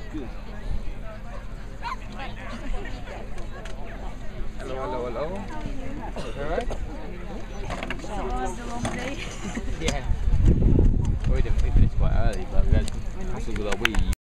good. Hello, hello, hello. Alright? The long day. Yeah. We finished quite early, but we had hustled with our wee.